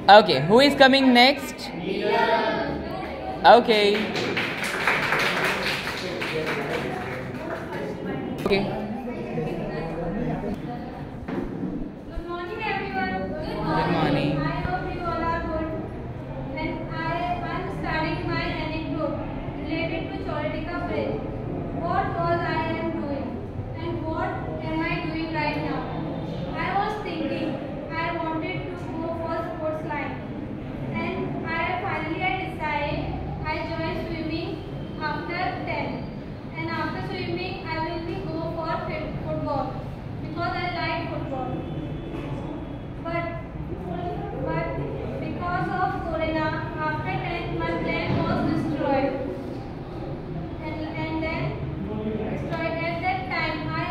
Okay, who is coming next? Okay. Okay. Good morning, everyone. Good morning. I hope you all are good. And I am starting my anecdote related to Cholatica Bridge. What was I am doing and what am I doing right now? I was thinking I wanted to go for sports line, and I decided I joined swimming after 10. And after swimming, I will be go for football because I like football. But because of Corona, after 10th my plan was destroyed. And then destroyed. At that time I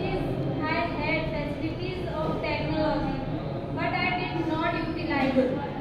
had facilities of technology, but I did not utilize.